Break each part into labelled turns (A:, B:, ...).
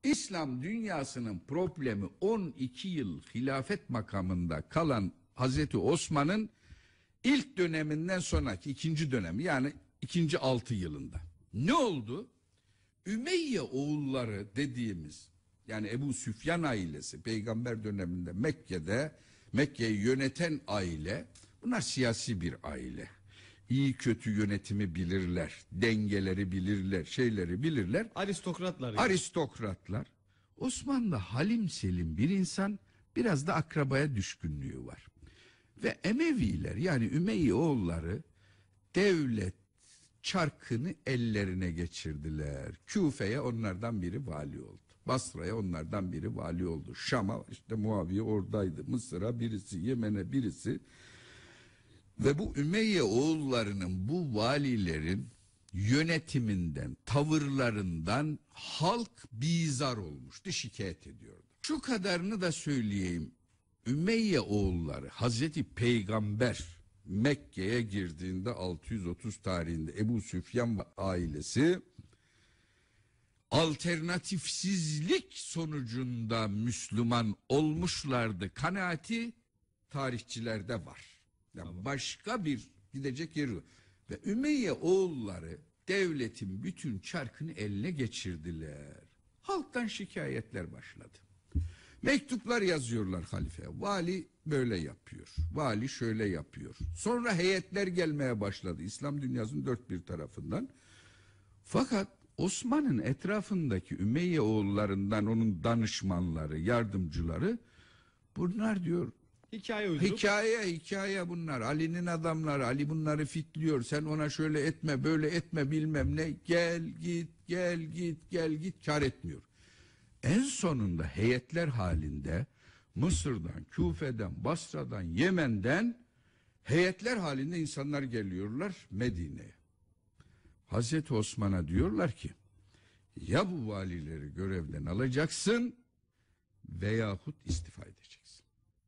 A: İslam dünyasının problemi 12 yıl hilafet makamında kalan Hazreti Osman'ın ilk döneminden sonraki ikinci dönemi, yani ikinci 6 yılında. Ne oldu? Ümeyye oğulları dediğimiz, yani Ebu Süfyan ailesi, peygamber döneminde Mekke'yi yöneten aile, bunlar siyasi bir aile. İyi kötü yönetimi bilirler, dengeleri bilirler, şeyleri bilirler.
B: Aristokratlar. Yani.
A: Aristokratlar. Osmanlı halim selim bir insan, biraz da akrabaya düşkünlüğü var. Ve Emeviler, yani Ümeyye oğulları devlet çarkını ellerine geçirdiler. Küfe'ye onlardan biri vali oldu. Basra'ya onlardan biri vali oldu. Şam'a işte Muaviye oradaydı. Mısır'a birisi, Yemen'e birisi. Ve bu Ümeyye oğullarının, bu valilerin yönetiminden, tavırlarından halk bizar olmuştu, şikayet ediyordu. Şu kadarını da söyleyeyim. Ümeyye oğulları, Hazreti Peygamber Mekke'ye girdiğinde 630 tarihinde Ebu Süfyan ailesi alternatifsizlik sonucunda Müslüman olmuşlardı kanaati tarihçilerde var. Yani tamam. Başka bir gidecek yeri yok. Ve Ümeyye oğulları devletin bütün çarkını eline geçirdiler. Halktan şikayetler başladı. Mektuplar yazıyorlar halifeye. Vali böyle yapıyor. Vali şöyle yapıyor. Sonra heyetler gelmeye başladı İslam dünyasının dört bir tarafından. Fakat Osman'ın etrafındaki Ümeyye oğullarından onun danışmanları, yardımcıları, bunlar diyor hikaye bunlar. Ali'nin adamları, Ali bunları fitliyor. Sen ona şöyle etme, böyle etme, bilmem ne. Gel git kar etmiyor. En sonunda heyetler halinde Mısır'dan, Küfe'den, Basra'dan, Yemen'den heyetler halinde insanlar geliyorlar Medine'ye. Hazreti Osman'a diyorlar ki, ya bu valileri görevden alacaksın veyahut istifa edeceksin.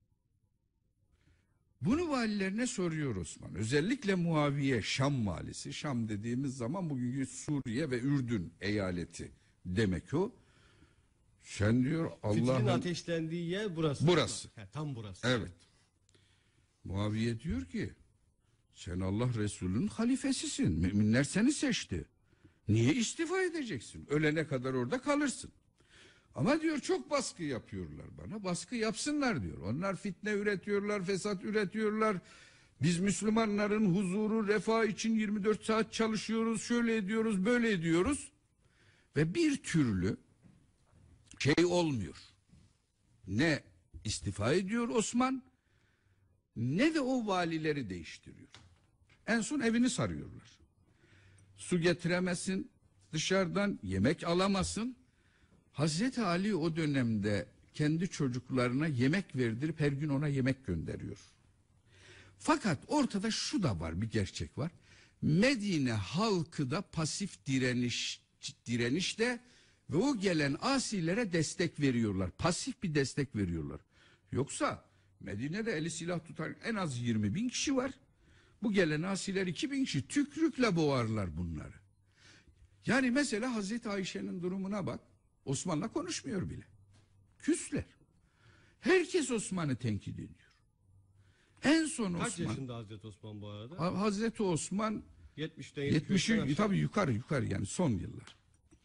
A: Bunu valilerine soruyor Osman. Özellikle Muaviye, Şam valisi. Şam dediğimiz zaman bugünkü Suriye ve Ürdün eyaleti demek o. Sen diyor Allah'ın...
B: Fitilin ateşlendiği yer burası.
A: Burası.
B: Tam burası.
A: Evet. Muaviye diyor ki, sen Allah Resulü'nün halifesisin. Müminler seni seçti. Niye istifa edeceksin? Ölene kadar orada kalırsın. Ama diyor çok baskı yapıyorlar bana. Baskı yapsınlar diyor. Onlar fitne üretiyorlar, fesat üretiyorlar. Biz Müslümanların huzuru, refah için 24 saat çalışıyoruz. Şöyle ediyoruz, böyle ediyoruz. Ve bir türlü şey olmuyor. Ne istifa ediyor Osman, ne de o valileri değiştiriyor. En son evini sarıyorlar. Su getiremezsin, dışarıdan yemek alamasın. Hazreti Ali o dönemde kendi çocuklarına yemek verdirip her gün ona yemek gönderiyor. Fakat ortada şu da var, bir gerçek var. Medine halkı da pasif direnişte ve o gelen asilere destek veriyorlar. Pasif bir destek veriyorlar. Yoksa Medine'de eli silah tutan en az 20.000 kişi var. Bu gelen asiler 2.000 kişi, tükrükle boğarlar bunları. Yani mesela Hazreti Ayşe'nin durumuna bak. Osman'la konuşmuyor bile. Küsler. Herkes Osman'ı tenkit ediyor. En son
B: Kaç
A: Osman...
B: yaşında Hazreti Osman bu arada?
A: Hazreti Osman
B: 70'i
A: tabii yukarı yani son yıllar.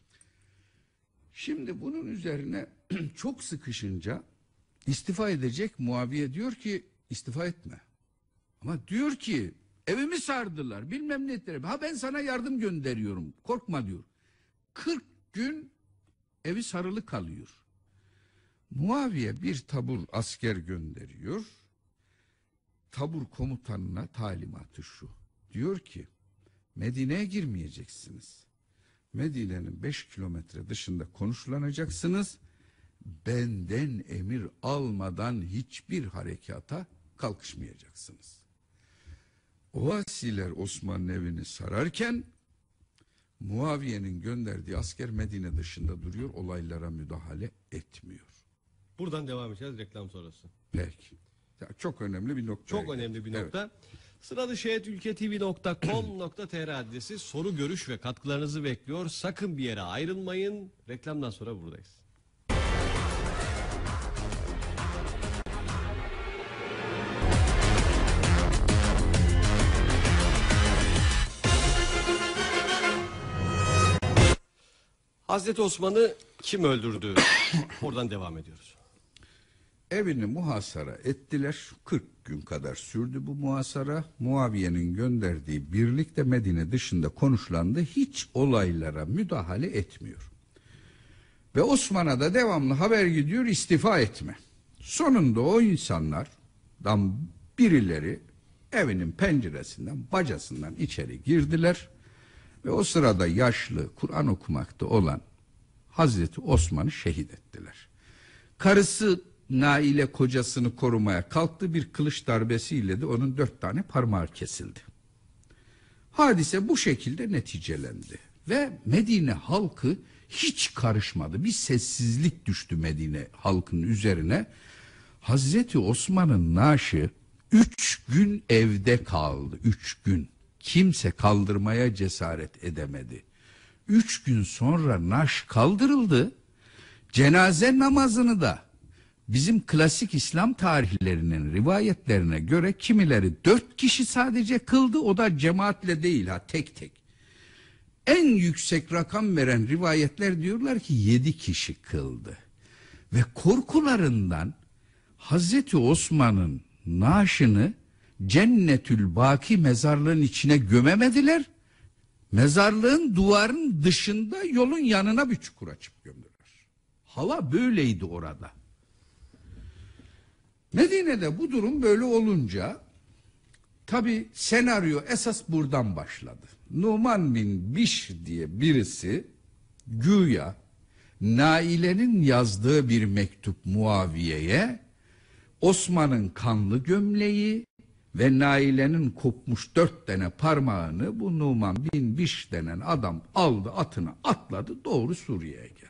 A: Şimdi bunun üzerine çok sıkışınca istifa edecek. Muaviye diyor ki istifa etme. Ama diyor ki evimi sardılar, bilmem ne ettiler. Ha ben sana yardım gönderiyorum, korkma diyor. 40 gün evi sarılı kalıyor. Muaviye bir tabur asker gönderiyor. Tabur komutanına talimatı şu. Diyor ki Medine'ye girmeyeceksiniz. Medine'nin 5 kilometre dışında konuşlanacaksınız. Benden emir almadan hiçbir harekata kalkışmayacaksınız. O asiler Osman'ın evini sararken Muaviye'nin gönderdiği asker Medine dışında duruyor, olaylara müdahale etmiyor.
B: Buradan devam edeceğiz reklam sonrası.
A: Peki. Ya çok önemli bir nokta.
B: Çok önemli bir nokta. Evet. Sırada şehitülketv.com.tr adresi, soru, görüş ve katkılarınızı bekliyor. Sakın bir yere ayrılmayın. Reklamdan sonra buradayız. Hazreti Osman'ı kim öldürdü? Oradan devam ediyoruz.
A: Evini muhasara ettiler. 40 gün kadar sürdü bu muhasara. Muaviye'nin gönderdiği birlik de Medine dışında konuşlandı. Hiç olaylara müdahale etmiyor. Ve Osman'a da devamlı haber gidiyor, istifa etme. Sonunda o insanlardan birileri evinin penceresinden, bacasından içeri girdiler. Ve o sırada yaşlı, Kur'an okumakta olan Hazreti Osman'ı şehit ettiler. Karısı Naile kocasını korumaya kalktı, bir kılıç darbesiyle de onun 4 tane parmağı kesildi. Hadise bu şekilde neticelendi. Ve Medine halkı hiç karışmadı. Bir sessizlik düştü Medine halkının üzerine. Hazreti Osman'ın naaşı 3 gün evde kaldı. 3 gün. Kimse kaldırmaya cesaret edemedi. 3 gün sonra naaş kaldırıldı. Cenaze namazını da bizim klasik İslam tarihlerinin rivayetlerine göre kimileri 4 kişi sadece kıldı. O da cemaatle değil, tek tek. En yüksek rakam veren rivayetler diyorlar ki 7 kişi kıldı. Ve korkularından Hazreti Osman'ın naaşını Cennetül Baki mezarlığın içine gömemediler. Mezarlığın duvarın dışında yolun yanına bir çukur açıp gömdüler. Hava böyleydi orada. Medine'de bu durum böyle olunca tabi senaryo esas buradan başladı. Numan bin Bişr diye birisi güya Naile'nin yazdığı bir mektup Muaviye'ye Osman'ın kanlı gömleği ve Naile'nin kopmuş 4 tane parmağını bu Numan bin Bişr denen adam aldı, atına atladı, doğru Suriye'ye geldi.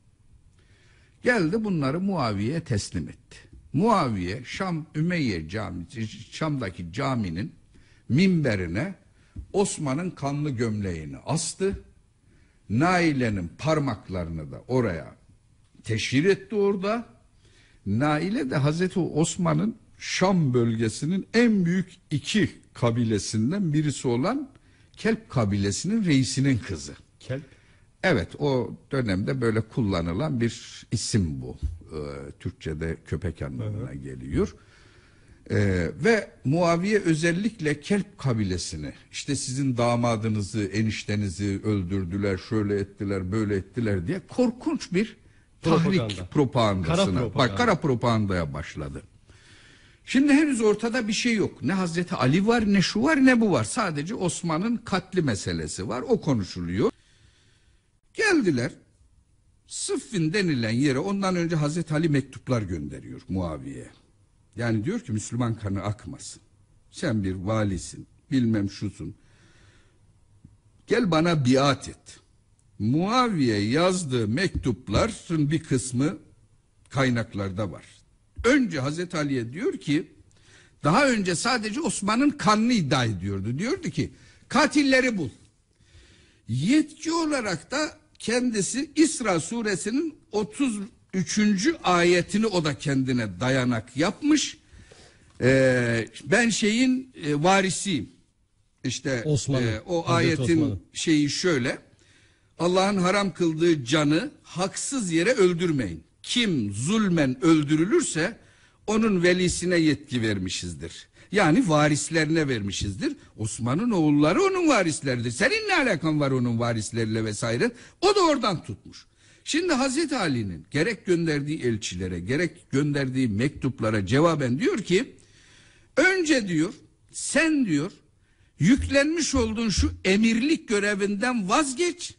A: Geldi bunları Muaviye'ye teslim etti. Muaviye Şam Ümeyye Camisi, Şam'daki caminin minberine Osman'ın kanlı gömleğini astı. Naile'nin parmaklarını da oraya teşhir etti orada. Naile de Hazreti Osman'ın Şam bölgesinin en büyük 2 kabilesinden birisi olan Kelp kabilesinin reisinin kızı.
B: Kelp?
A: Evet, o dönemde böyle kullanılan bir isim bu. Türkçe'de köpek anlamına geliyor. Ve Muaviye özellikle Kelp kabilesini, işte sizin damadınızı, eniştenizi öldürdüler, şöyle ettiler, böyle ettiler diye korkunç bir tahrik propagandasına, kara propagandaya başladı. Şimdi henüz ortada bir şey yok. Ne Hazreti Ali var, ne şu var, ne bu var. Sadece Osman'ın katli meselesi var. O konuşuluyor. Geldiler. Sıffin denilen yere ondan önce Hazreti Ali mektuplar gönderiyor Muaviye'ye. Yani diyor ki Müslüman kanı akmasın. Sen bir valisin, bilmem şusun. Gel bana biat et. Muaviye yazdığı mektupların bir kısmı kaynaklarda var. Önce Hazreti Ali'ye diyor ki, daha önce sadece Osman'ın kanını iddia ediyordu. Diyordu ki katilleri bul. Yetki olarak da kendisi İsra suresinin 33. ayetini o da kendine dayanak yapmış. Ben şeyin varisiyim. İşte o ayetin Osman'ın şeyi şöyle. Allah'ın haram kıldığı canı haksız yere öldürmeyin. Kim zulmen öldürülürse onun velisine yetki vermişizdir. Yani varislerine vermişizdir. Osman'ın oğulları onun varisleridir. Senin ne alakan var onun varisleriyle vesaire? O da oradan tutmuş. Şimdi Hazreti Ali'nin gerek gönderdiği elçilere gerek gönderdiği mektuplara cevaben diyor ki, önce diyor sen diyor yüklenmiş olduğun şu emirlik görevinden vazgeç.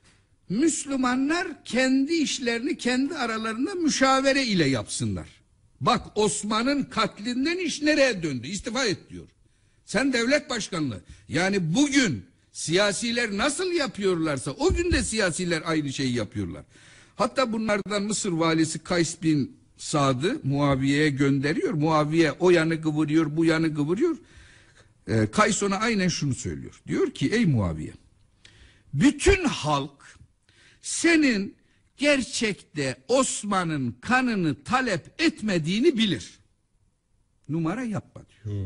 A: Müslümanlar kendi işlerini kendi aralarında müşavere ile yapsınlar. Bak Osman'ın katlinden iş nereye döndü? İstifa et diyor. Sen devlet başkanlığı. Yani bugün siyasiler nasıl yapıyorlarsa o gün de siyasiler aynı şeyi yapıyorlar. Hatta bunlardan Mısır valisi Kays bin Sad'ı Muaviye'ye gönderiyor. Muaviye o yanı kıvırıyor, bu yanı kıvırıyor. Kays ona aynen şunu söylüyor. Diyor ki ey Muaviye, bütün halk senin gerçekte Osman'ın kanını talep etmediğini bilir. Numara yapma diyor.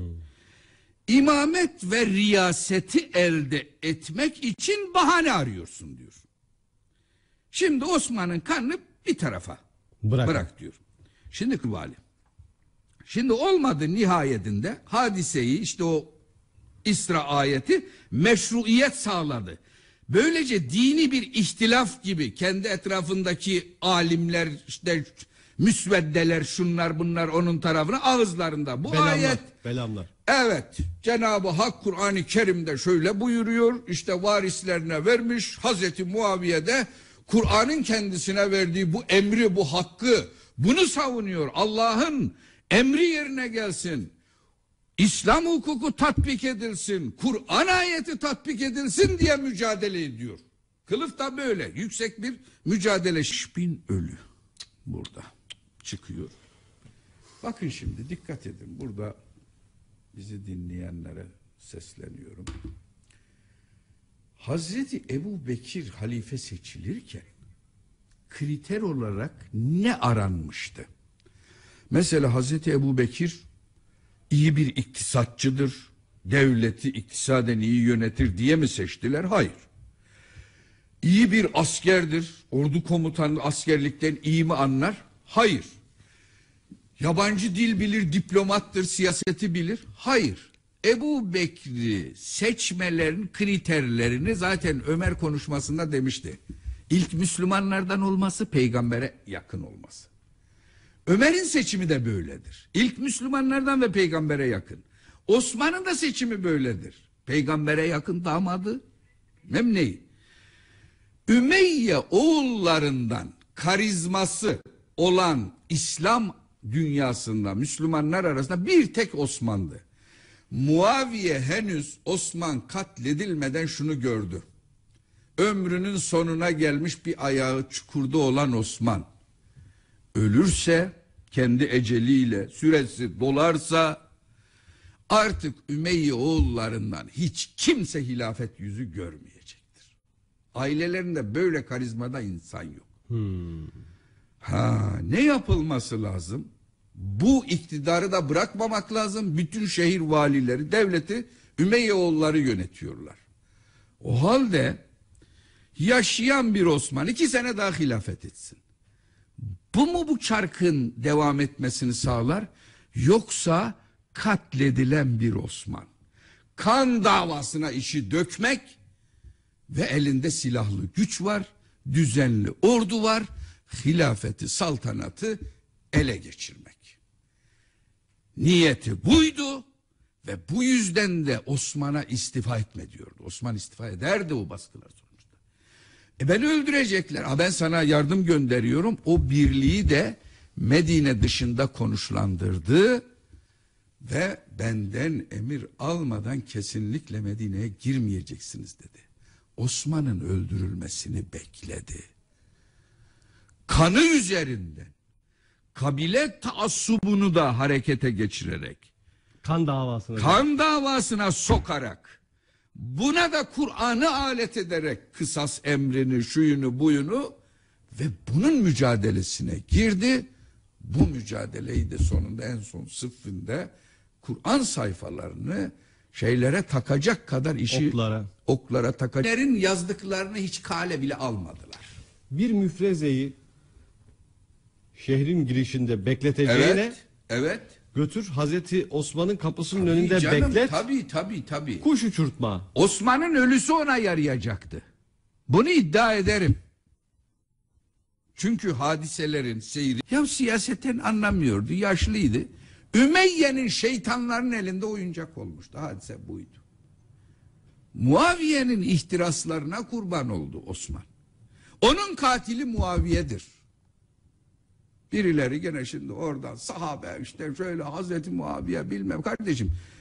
A: İmamet ve riyaseti elde etmek için bahane arıyorsun diyor. Şimdi Osman'ın kanını bir tarafa bırak diyor. Şimdi vali. Şimdi olmadı nihayetinde hadiseyi işte o İsra ayeti meşruiyet sağladı. Böylece dini bir ihtilaf gibi kendi etrafındaki alimler işte müsveddeler şunlar bunlar onun tarafına ağızlarında bu ayet.
B: Belamlar.
A: Evet, Cenab-ı Hak Kur'an-ı Kerim'de şöyle buyuruyor, işte varislerine vermiş, Hazreti Muaviye de Kur'an'ın kendisine verdiği bu emri, bu hakkı, bunu savunuyor. Allah'ın emri yerine gelsin, İslam hukuku tatbik edilsin, Kur'an ayeti tatbik edilsin diye mücadele ediyor. Kılıf da böyle, yüksek bir mücadele. 5.000 ölü burada çıkıyor. Bakın şimdi dikkat edin, burada bizi dinleyenlere sesleniyorum. Hazreti Ebu Bekir halife seçilirken kriter olarak ne aranmıştı? Mesela Hazreti Ebu Bekir iyi bir iktisatçıdır, devleti iktisaden iyi yönetir diye mi seçtiler? Hayır. İyi bir askerdir, ordu komutanı askerlikten iyi mi anlar? Hayır. Yabancı dil bilir, diplomattır, siyaseti bilir. Hayır. Ebu Bekir'i seçmelerin kriterlerini zaten Ömer konuşmasında demişti. İlk Müslümanlardan olması, peygambere yakın olması. Ömer'in seçimi de böyledir. İlk Müslümanlardan ve peygambere yakın. Osman'ın da seçimi böyledir. Peygambere yakın damadı Memne'yi. Ümeyye oğullarından karizması olan İslam dünyasında Müslümanlar arasında bir tek Osman'dı. Muaviye henüz Osman katledilmeden şunu gördü. Ömrünün sonuna gelmiş bir ayağı çukurda olan Osman ölürse, kendi eceliyle süresi dolarsa artık Ümeyye oğullarından hiç kimse hilafet yüzü görmeyecektir. Ailelerinde böyle karizmada insan yok. Ne yapılması lazım? Bu iktidarı da bırakmamak lazım. Bütün şehir valileri, devleti Ümeyye oğulları yönetiyorlar. O halde yaşayan bir Osman 2 sene daha hilafet etsin. Bu mu bu çarkın devam etmesini sağlar? Yoksa katledilen bir Osman. Kan davasına işi dökmek ve elinde silahlı güç var, düzenli ordu var, hilafeti, saltanatı ele geçirmek. Niyeti buydu ve bu yüzden de Osman'a istifa etme diyordu. Osman istifa ederdi o baskılar sonuçta. Beni öldürecekler. Ben sana yardım gönderiyorum. O birliği de Medine dışında konuşlandırdı ve benden emir almadan kesinlikle Medine'ye girmeyeceksiniz dedi. Osman'ın öldürülmesini bekledi. Kanı üzerinden kabile taassubunu da harekete geçirerek kan davasına sokarak buna da Kur'an'ı alet ederek kısas emrini şuyunu buyunu ve bunun mücadelesine girdi. Bu mücadeleyi de sonunda en son sıffında Kur'an sayfalarını şeylere takacak kadar işi oklara takacak. Yazdıklarını hiç kale bile almadılar.
B: Bir müfrezeyi şehrin girişinde bekleteceğine
A: evet.
B: Götür Hazreti Osman'ın kapısının
A: Tabii
B: önünde
A: canım,
B: beklet.
A: Tabii.
B: Kuş uçurtma.
A: Osman'ın ölüsü ona yarayacaktı. Bunu iddia ederim. Çünkü hadiselerin seyri. Ya siyasetten anlamıyordu, yaşlıydı. Ümeyye'nin şeytanların elinde oyuncak olmuştu. Hadise buydu. Muaviye'nin ihtiraslarına kurban oldu Osman. Onun katili Muaviye'dir. Birileri gene şimdi oradan sahabe işte şöyle Hazreti Muaviye bilmem kardeşim.